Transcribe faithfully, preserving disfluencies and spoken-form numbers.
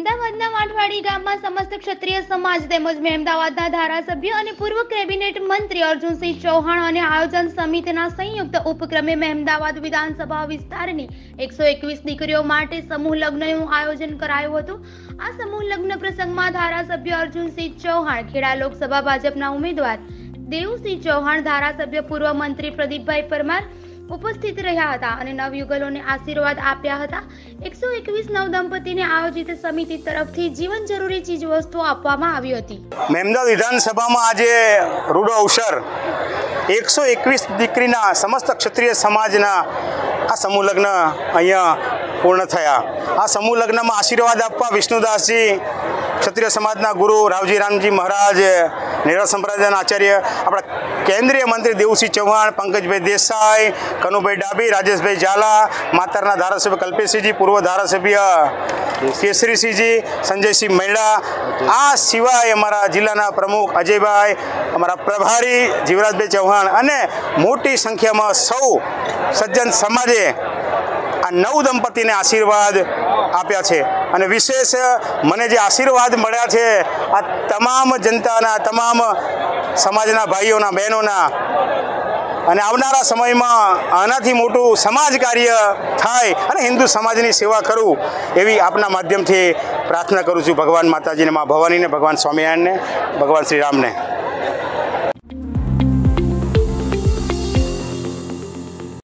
મહેમદાવાદના વાંઠવાડી ગામમાં સમસ્ત ક્ષત્રિય સમાજ તેમજ મહેમદાવાદના ધારાસભ્ય અને પૂર્વ કેબિનેટ મંત્રી અર્જુનસિંહ ચૌહાણ અને આયોજન સમિતિના સંયુક્ત ઉપક્રમે મહેમદાવાદ વિધાનસભા વિસ્તારની એકસો એકવીસ દીકરીઓ માટે સમૂહ લગ્નનું આયોજન કરાયું હતું। આ સમૂહ લગ્ન પ્રસંગમાં ધારાસભ્ય અર્જુનસિંહ ચૌહાણ, ખેડા લોકસભા ભાજપના ઉમેદવાર દેવુસિંહ ચૌહાણ, ધારાસભ્ય પૂર્વ મંત્રી પ્રદીપભાઈ પરમાર ઉપસ્થિત રહ્યા હતા અને નવયુગલોને આશીર્વાદ આપ્યા હતા। એકસો એકવીસ નવદંપતિને આયોજિત સમિતિ તરફથી જીવન જરૂરી ચીજ વસ્તુઓ આપવામાં આવી હતી। મહેમદાવાદ વિધાનસભામાં આજે રૂડો અવસર એકસો એકવીસ દીકરીના સમસ્ત ક્ષત્રિય સમાજના આ સમૂહ લગ્ન અહીંયા પૂર્ણ થયા। આ સમૂહ લગ્નમાં આશીર્વાદ આપવા વિષ્ણુદાસજી, ક્ષત્રિય સમાજના ગુરુ રાવજી રામજી મહારાજ, નેહરા સંપ્રદાયના આચાર્ય આપણા કેન્દ્રીય મંત્રી દેવુસિંહ ચૌહાણ, પંકજભાઈ દેસાઈ, કનુભાઈ ડાબી, રાજેશભાઈ ઝાલા, માતરના ધારાસભ્ય કલ્પેશસિંહજી, પૂર્વ ધારાસભ્ય કેસરીસિંહજી, સંજયસિંહ મૈડા, આ સિવાય અમારા જિલ્લાના પ્રમુખ અજયભાઈ, અમારા પ્રભારી જીવરાજભાઈ ચૌહાણ અને મોટી સંખ્યામાં સૌ સજ્જન સમાજે આ નવ દંપતીને આશીર્વાદ આપ્યા છે। અને વિશેષ મને જે આશીર્વાદ મળ્યા છે આ તમામ જનતાના, તમામ સમાજના ભાઈઓના, બહેનોના, અને આવનારા સમયમાં આનાથી મોટું સમાજ કાર્ય થાય અને હિન્દુ સમાજની સેવા કરું એવી આપના માધ્યમથી પ્રાર્થના કરું છું ભગવાન માતાજીને, મા ભવાનીને, ભગવાન સ્વામિનારાયણને, ભગવાન શ્રી રામને।